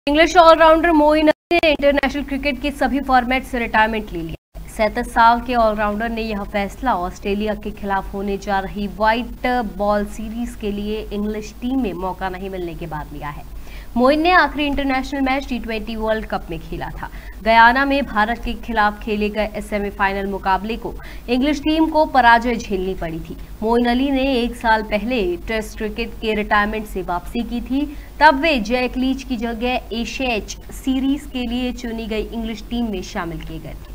English allrounder Moin Ali ने international cricket के सभी फॉर्मेट से रिटायरमेंट ले लिया। 37 साल के ऑलराउंडर ने यह फैसला ऑस्ट्रेलिया के खिलाफ होने जा रही व्हाइट बॉल सीरीज के लिए इंग्लिश टीम में मौका नहीं मिलने के बाद लिया है। मोइन ने आखिरी international match T20 world cup में खेला था। गयाना में भारत के खिलाफ खेले गए सेमीफाइनल मुकाबले को इंग्लिश टीम को पराजय झेलनी पड़ी थी। मोइन अली ने 1 साल पहले टेस्ट क्रिकेट के रिटायरमेंट से वापसी की थी। तब वे जैक लीच की जगह एशेज सीरीज के लिए चुनी गई इंग्लिश टीम में शामिल किए गए थे।